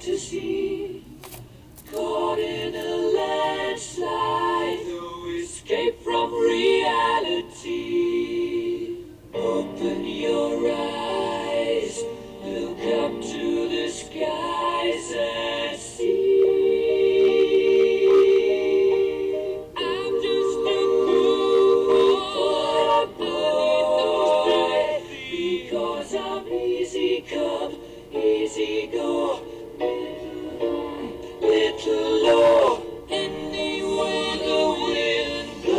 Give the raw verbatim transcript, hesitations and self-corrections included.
fantasy, caught in a landslide, no escape from reality. Open your eyes, look up to the skies and see. I'm just a poor boy, because I'm easy come, easy go.